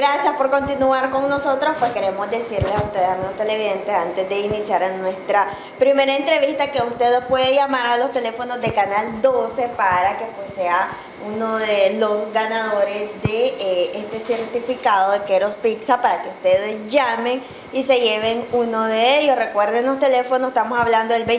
gracias por continuar con nosotros. Pues queremos decirles a ustedes, amigos televidentes, antes de iniciar nuestra primera entrevista, que usted puede llamar a los teléfonos de Canal 12 para que pues sea uno de los ganadores de este certificado de Queros Pizza, para que ustedes llamen y se lleven uno de ellos. Recuerden los teléfonos, estamos hablando del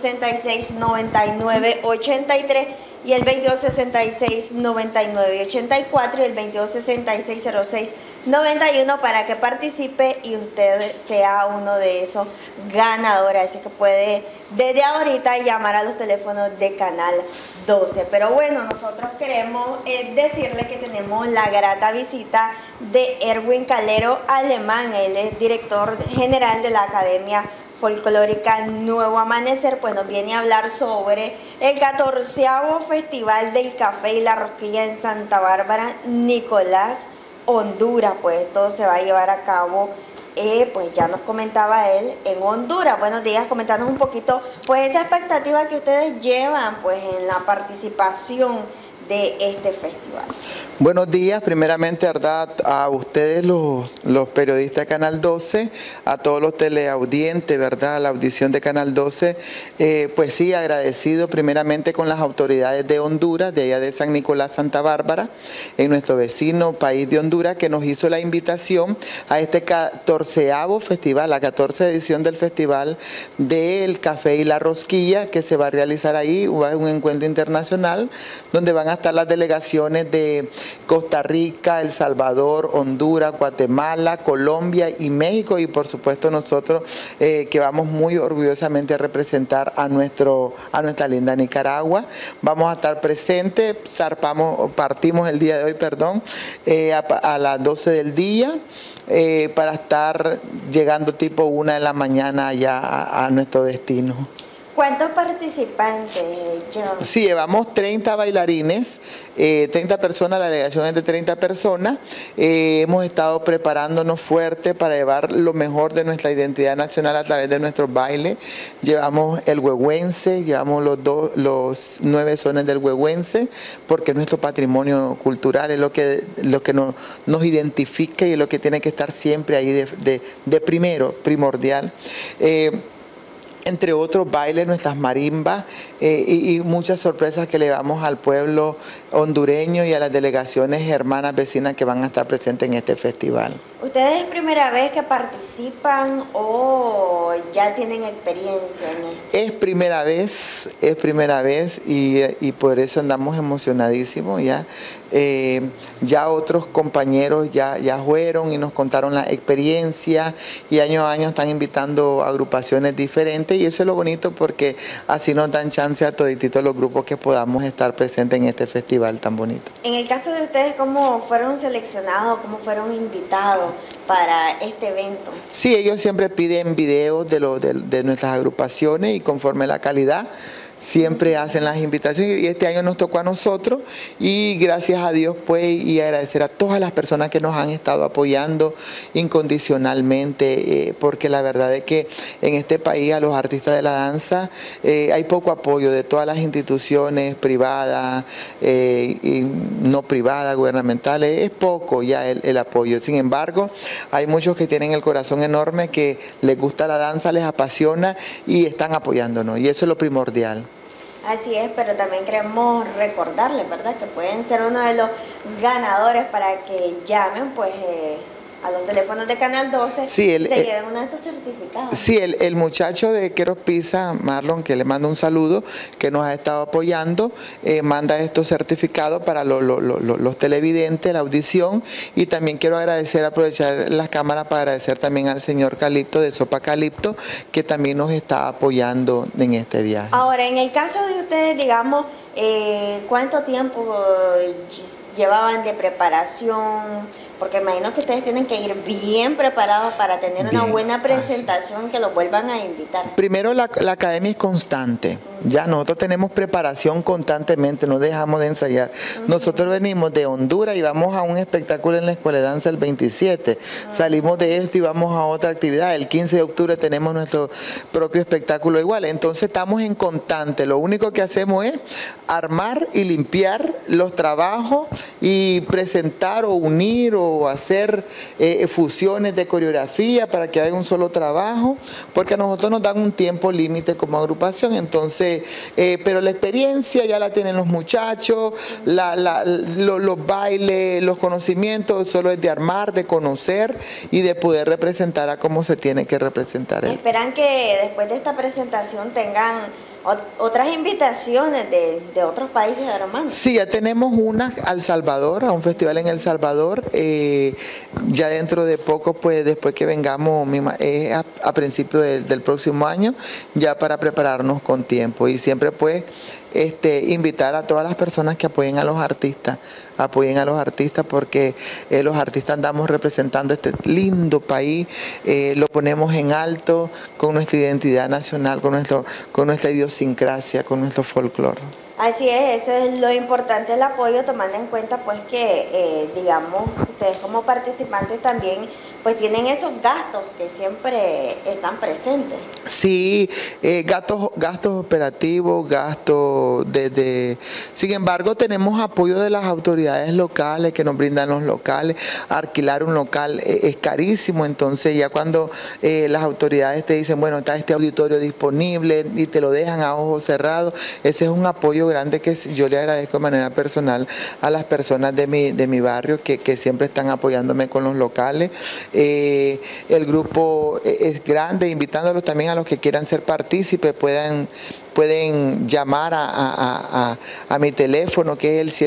2266-9983 y el 2266-9984 y el 2266-0691 para que participe y usted sea uno de esos ganadores. Así que puede desde ahorita llamar a los teléfonos de Canal 12. Pero bueno, nosotros queremos decirle que tenemos la grata visita de Erwin Calero Alemán. Él es director general de la Academia Folclórica Nuevo Amanecer. Pues nos viene a hablar sobre el 14º Festival del Café y la Rosquilla en Santa Bárbara, Nicolás, Honduras. Pues esto se va a llevar a cabo, pues ya nos comentaba él, en Honduras. Buenos días, comentándonos un poquito pues esa expectativa que ustedes llevan pues en la participación de este festival. Buenos días, primeramente, ¿verdad?, a ustedes los periodistas de Canal 12, a todos los teleaudientes, ¿verdad?, la audición de Canal 12, pues sí, agradecido primeramente con las autoridades de Honduras, de allá de San Nicolás, Santa Bárbara, en nuestro vecino país de Honduras, que nos hizo la invitación a este 14º festival, la 14ª edición del Festival del Café y la Rosquilla, que se va a realizar ahí, un encuentro internacional, donde van a estar las delegaciones de Costa Rica, El Salvador, Honduras, Guatemala, Colombia y México, y por supuesto nosotros que vamos muy orgullosamente a representar a nuestra linda Nicaragua. Vamos a estar presentes, partimos el día de hoy, perdón, a las 12 del día. Para estar llegando tipo 1 de la mañana allá a nuestro destino. ¿Cuántos participantes, John? Sí, llevamos 30 bailarines, 30 personas, la delegación es de 30 personas. Hemos estado preparándonos fuerte para llevar lo mejor de nuestra identidad nacional a través de nuestros bailes. Llevamos el huehuense, llevamos los 9 sones del huehuense, porque es nuestro patrimonio cultural, es lo que nos identifica y es lo que tiene que estar siempre ahí de primordial. Entre otros bailes, nuestras marimbas y muchas sorpresas que le damos al pueblo hondureño y a las delegaciones hermanas vecinas que van a estar presentes en este festival. ¿Ustedes es primera vez que participan o ya tienen experiencia en esto? Es primera vez y por eso andamos emocionadísimos ya. Ya otros compañeros ya fueron y nos contaron la experiencia y año a año están invitando a agrupaciones diferentes, y eso es lo bonito, porque así nos dan chance a todititos los grupos que podamos estar presentes en este festival tan bonito. En el caso de ustedes, ¿cómo fueron seleccionados, cómo fueron invitados para este evento? Sí, ellos siempre piden videos de nuestras agrupaciones y conforme la calidad siempre hacen las invitaciones, y este año nos tocó a nosotros, y gracias a Dios pues, y agradecer a todas las personas que nos han estado apoyando incondicionalmente, porque la verdad es que en este país a los artistas de la danza hay poco apoyo de todas las instituciones privadas y no privadas, gubernamentales, es poco ya el apoyo. Sin embargo, hay muchos que tienen el corazón enorme, que les gusta la danza, les apasiona y están apoyándonos, y eso es lo primordial. Así es, pero también queremos recordarles, ¿verdad?, que pueden ser uno de los ganadores para que llamen pues a los teléfonos de Canal 12, sí, se lleven uno de estos certificados. Sí, el muchacho de Queros Pizza, Marlon, que le mando un saludo, que nos ha estado apoyando, manda estos certificados para los televidentes, la audición, y también quiero aprovechar las cámaras para agradecer también al señor Calipto de Sopa Calipto, que también nos está apoyando en este viaje. Ahora, en el caso de ustedes, digamos, ¿cuánto tiempo llevaban de preparación? Porque imagino que ustedes tienen que ir bien preparados para tener una buena presentación, que los vuelvan a invitar. Primero, la academia es constante. Ya nosotros tenemos preparación constantemente, no dejamos de ensayar. Nosotros venimos de Honduras y vamos a un espectáculo en la Escuela de Danza el 27. Salimos de esto y vamos a otra actividad. El 15 de octubre tenemos nuestro propio espectáculo igual. Entonces estamos en constante. Lo único que hacemos es armar y limpiar los trabajos y presentar o unir o hacer fusiones de coreografía para que haya un solo trabajo, porque a nosotros nos dan un tiempo límite como agrupación. Entonces, pero la experiencia ya la tienen los muchachos, los bailes, los conocimientos, solo es de armar, de conocer y de poder representar a cómo se tiene que representar. ¿Esperan que después de esta presentación tengan otras invitaciones de otros países hermanos? Sí, ya tenemos una al Salvador, a un festival en El Salvador, ya dentro de poco, pues después que vengamos, a principios del próximo año, ya para prepararnos con tiempo y siempre pues invitar a todas las personas que apoyen a los artistas, porque los artistas andamos representando este lindo país, lo ponemos en alto con nuestra identidad nacional, con nuestra idiosincrasia, con nuestro folclore. Así es, eso es lo importante, el apoyo, tomando en cuenta pues que, digamos, ustedes como participantes también pues tienen esos gastos que siempre están presentes. Sí, gastos operativos, gastos Sin embargo, tenemos apoyo de las autoridades locales que nos brindan los locales. Alquilar un local es carísimo, entonces ya cuando las autoridades te dicen, bueno, está este auditorio disponible y te lo dejan a ojos cerrados, ese es un apoyo grande que yo le agradezco de manera personal a las personas de mi barrio que siempre están apoyándome con los locales. El grupo es grande, invitándolos también a los que quieran ser partícipes, pueden llamar a mi teléfono que es el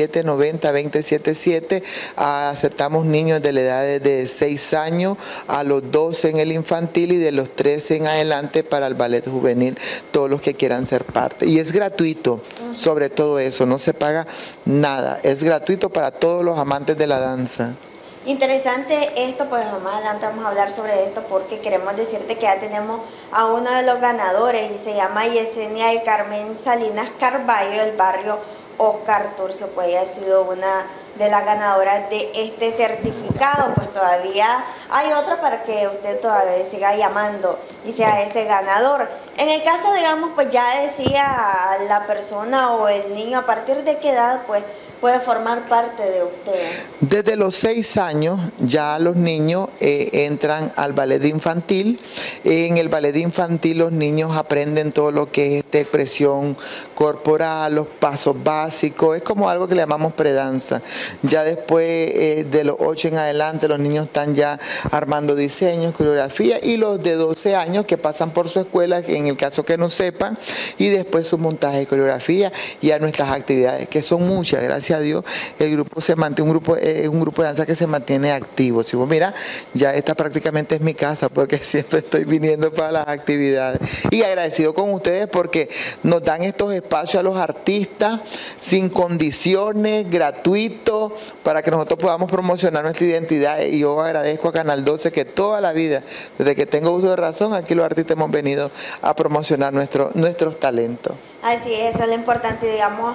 7790-2077. Aceptamos niños de la edad de 6 años a los 12 en el infantil y de los 13 en adelante para el ballet juvenil, todos los que quieran ser parte. Y es gratuito, sobre todo eso, no se paga nada, es gratuito para todos los amantes de la danza. Interesante esto, pues más adelante vamos a hablar sobre esto porque queremos decirte que ya tenemos a uno de los ganadores y se llama Yesenia del Carmen Salinas Carballo del barrio Oscar Turcio, pues ella ha sido una de las ganadoras de este certificado. Pues todavía hay otra para que usted todavía siga llamando y sea ese ganador. En el caso, digamos, pues ya decía la persona o el niño, ¿a partir de qué edad pues puede formar parte de usted? Desde los 6 años ya los niños entran al ballet infantil. En el ballet infantil los niños aprenden todo lo que es expresión corporal, los pasos básicos, es como algo que le llamamos predanza. Ya después de los 8 en adelante los niños están ya armando diseños, coreografía, y los de 12 años que pasan por su escuela, en el caso que no sepan, y después su montaje de coreografía y a nuestras actividades, que son muchas, gracias a Dios. El grupo se mantiene, un grupo de danza que se mantiene activo. Si vos mira, ya esta prácticamente es mi casa porque siempre estoy viniendo para las actividades. Y agradecido con ustedes porque nos dan estos espacios a los artistas sin condiciones, gratuitos, para que nosotros podamos promocionar nuestra identidad. Y yo agradezco a Canal 12 que toda la vida, desde que tengo uso de razón, aquí los artistas hemos venido a promocionar nuestros talentos. Así es, eso es lo importante, digamos,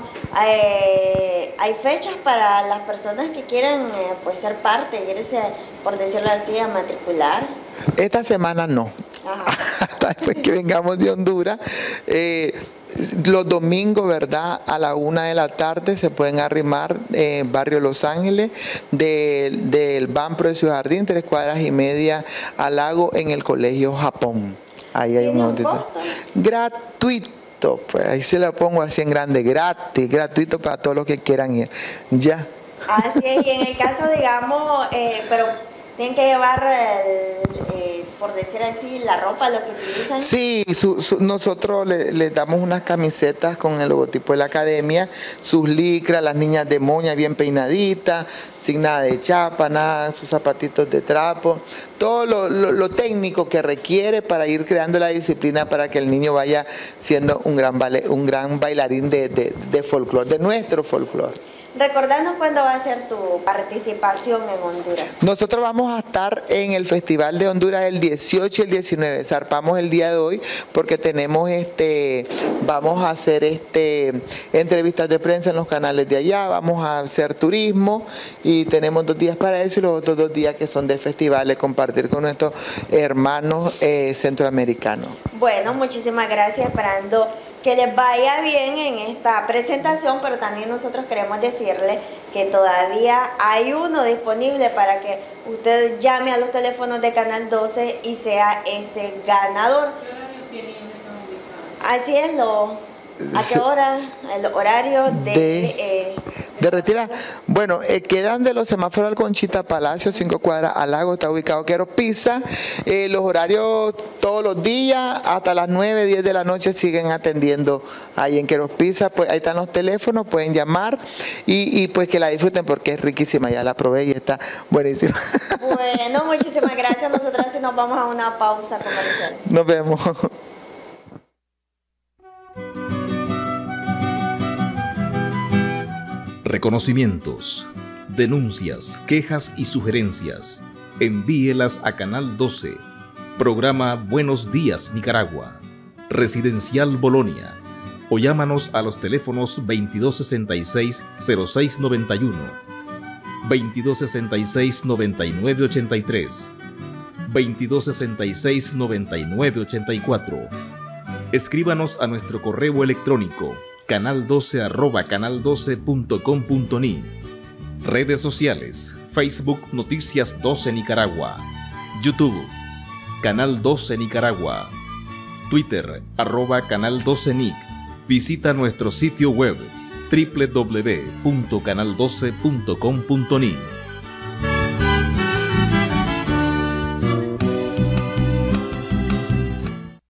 hay fechas para las personas que quieren pues ser parte, irse, por decirlo así, a matricular. Esta semana no, hasta después que vengamos de Honduras. Los domingos, ¿verdad? A la 1 de la tarde se pueden arrimar barrio Los Ángeles, del Banpro de Ciudad Jardín, 3 cuadras y media al lago, en el Colegio Japón. Ahí hay un auditorio gratuito. Pues ahí se la pongo así en grande, gratis, gratuito para todos los que quieran ir. Ya. Así es, y en el caso, digamos, pero tienen que llevar, por decir así, la ropa, lo que utilizan. Sí, nosotros les damos unas camisetas con el logotipo de la academia, sus licras, las niñas de moña bien peinaditas, sin nada de chapa, nada, sus zapatitos de trapo, todo lo técnico que requiere para ir creando la disciplina para que el niño vaya siendo un gran bailarín de folclore, de nuestro folclore. Recordarnos cuándo va a ser tu participación en Honduras. Nosotros vamos a estar en el Festival de Honduras el 18 y el 19. Zarpamos el día de hoy porque tenemos vamos a hacer entrevistas de prensa en los canales de allá, vamos a hacer turismo y tenemos 2 días para eso y los otros 2 días que son de festivales, compartir con nuestros hermanos centroamericanos. Bueno, muchísimas gracias, esperando que les vaya bien en esta presentación, pero también nosotros queremos decirle que todavía hay uno disponible para que usted llame a los teléfonos de Canal 12 y sea ese ganador. ¿Qué horario tienen y dónde están ubicados? Así es, ¿a qué hora? El horario de retirar. Bueno, quedan de los semáforos al Conchita Palacio, 5 cuadras al lago, está ubicado Quero Pisa. Los horarios todos los días, hasta las 9, 10 de la noche siguen atendiendo ahí en Quero Pisa. Pues ahí están los teléfonos, pueden llamar y pues que la disfruten porque es riquísima, ya la probé y está buenísima. Bueno, muchísimas gracias. Nosotros sí nos vamos a una pausa comercial. Nos vemos. Reconocimientos, denuncias, quejas y sugerencias. Envíelas a Canal 12. Programa Buenos Días Nicaragua. Residencial Bolonia. O llámanos a los teléfonos 2266-0691, 2266-9983, 2266-9984. Escríbanos a nuestro correo electrónico canal12@canal12.com.ni. Redes sociales: Facebook Noticias 12 Nicaragua, YouTube Canal 12 Nicaragua, Twitter @Canal 12 Nic. Visita nuestro sitio web www.canal12.com.ni.